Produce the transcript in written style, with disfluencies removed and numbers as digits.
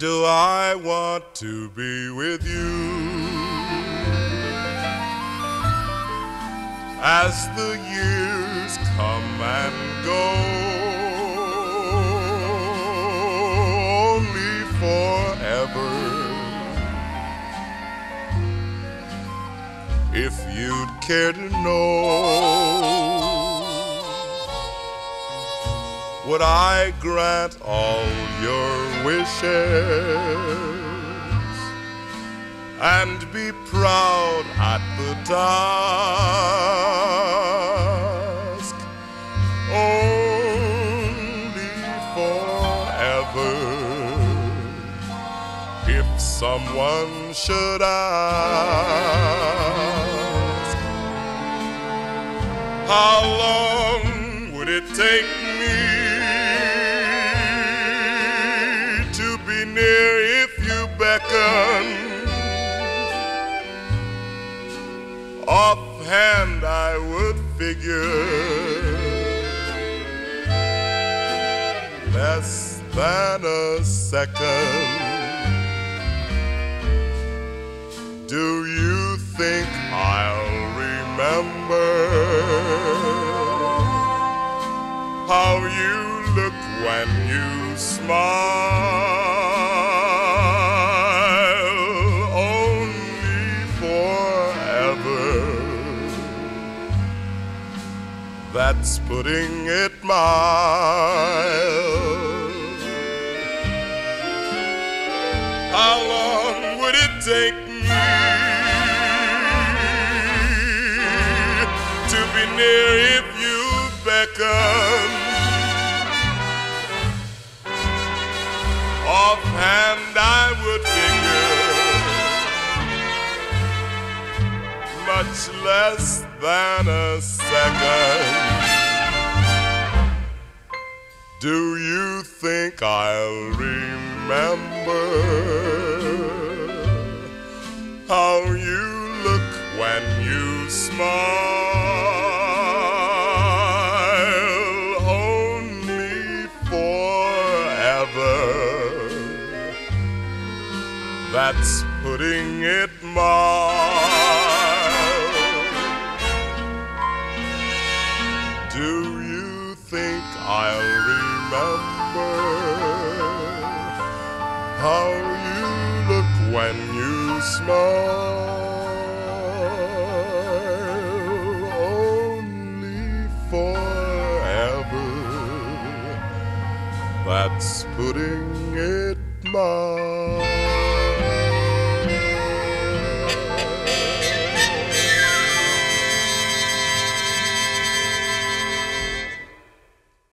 Still I want to be with you. As the years come and go, only forever. If you'd care to know, would I grant all your wishes and be proud at the task? Only forever. If someone should ask, how long would it take me to be near if you beckon? Offhand I would figure less than a second. Do you think I'll remember how you look when you smile? Only forever. That's putting it mild. How long would it take me to be near if you beckon? Offhand I would figure much less than a second. Do you think I'll remember how you look when you smile? Only forever. That's putting it mild. Do you think I'll remember how you look when you smile? Only forever. That's putting it mild.